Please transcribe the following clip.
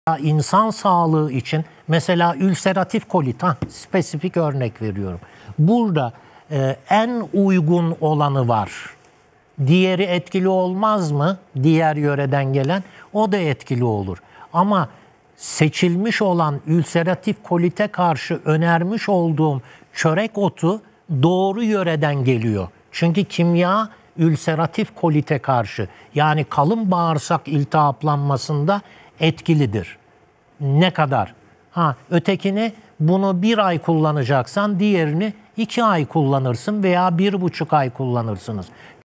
İnsan sağlığı için mesela ülseratif kolit, spesifik örnek veriyorum. Burada en uygun olanı var. Diğeri etkili olmaz mı? Diğer yöreden gelen o da etkili olur. Ama seçilmiş olan ülseratif kolite karşı önermiş olduğum çörek otu doğru yöreden geliyor. Çünkü kimya ülseratif kolite karşı, yani kalın bağırsak iltihaplanmasında etkilidir. Ne kadar? Ötekini, bunu 1 ay kullanacaksan diğerini 2 ay kullanırsın veya 1,5 ay kullanırsınız.